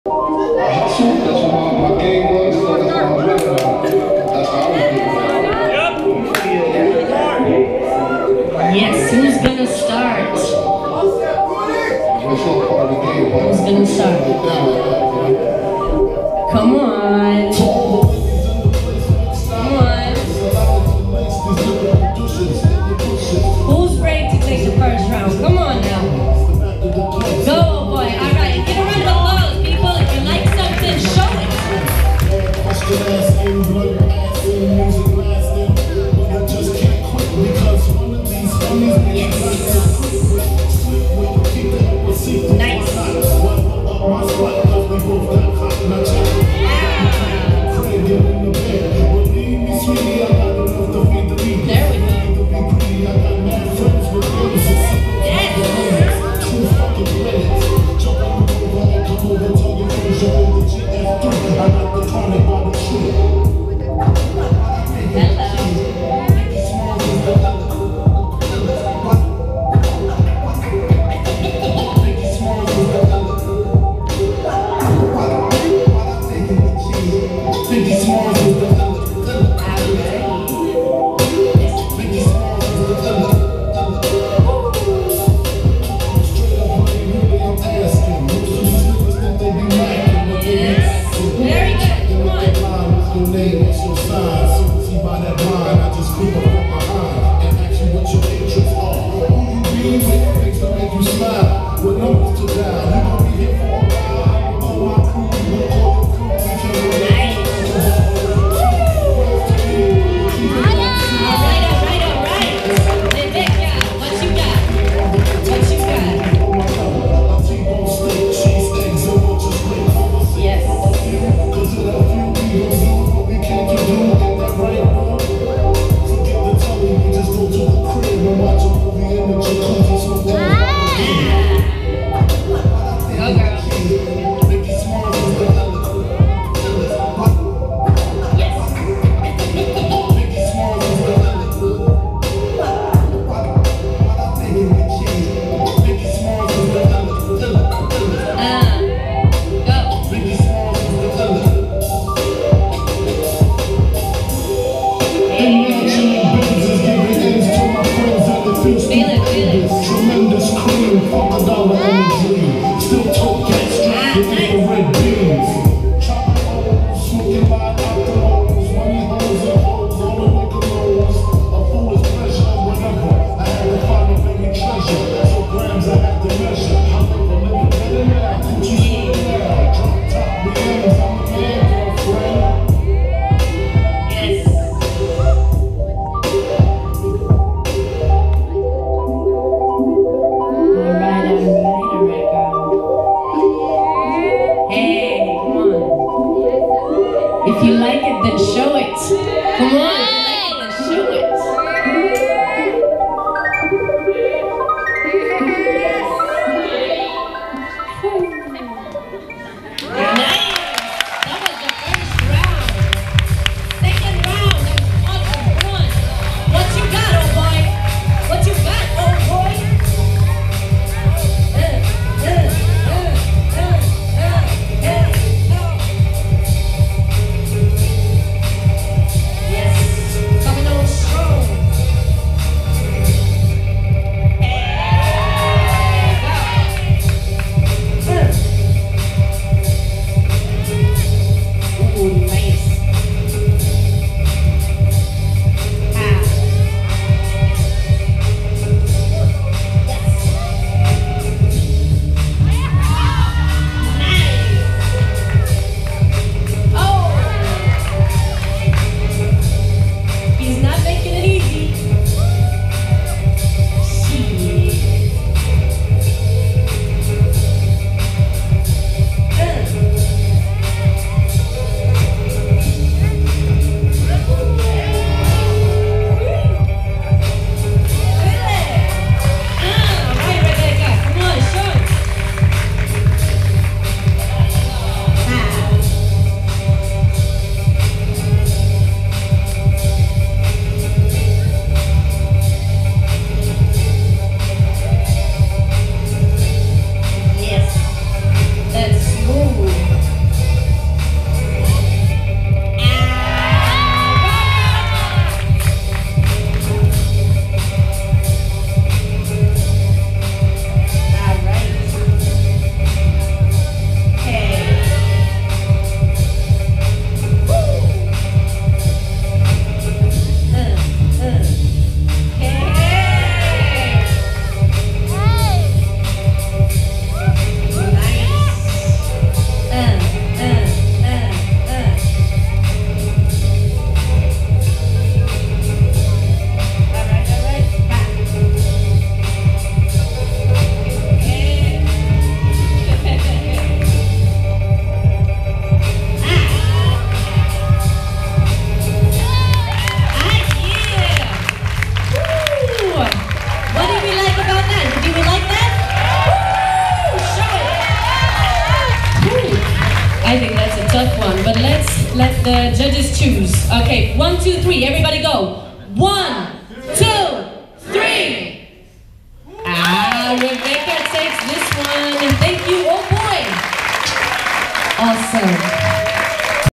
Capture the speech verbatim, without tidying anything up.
That's what my, my game was, so that's what I was running on. That's how I was doing. Yes, who's gonna start? Who's gonna start? Come on. Come on. Who's ready to take the first round? Come on now. Go, boy. All right. Give a round of applause, people. If you like something, show it. Yes. Nice. There we go. If you like it, then show it. Come on, if you like it, then show it. Nice. That was the first round. Second round, that was one. What you got, old boy? What you got, old boy? Uh, uh, uh, uh, uh, uh, uh. I think that's a tough one, but let's let the judges choose. Okay, one, two, three. Everybody go. One, two, three. Ah, Rebecca takes this one. Thank you. Oh boy. Awesome.